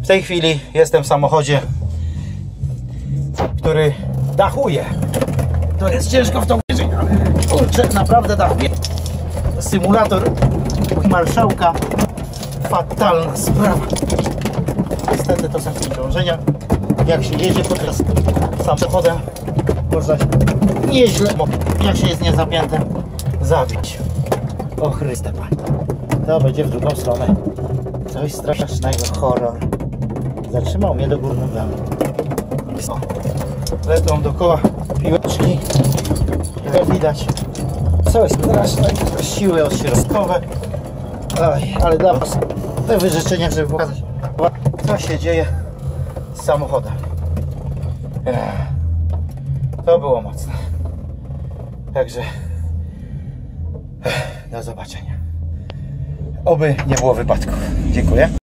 W tej chwili jestem w samochodzie, który dachuje. To jest ciężko w to uwierzyć, ale kurczę, naprawdę dachuje. Symulator marszałka. Fatalna sprawa. Niestety to są krążenia. Jak się jedzie po teraz samochodem, można nieźle, jak się jest niezapiętym, zabić. O Chryste Panie. To będzie w drugą stronę. Coś strasznego, horror. Zatrzymał mnie do góry nogami. Lecą dookoła piłeczki. Jak widać, coś strasznego. Siły odśrodkowe. Oj, ale dla was te wyrzeczenia, żeby pokazać, co się dzieje z samochodem. To było mocne. Także do zobaczenia. Oby nie było wypadków. Dziękuję.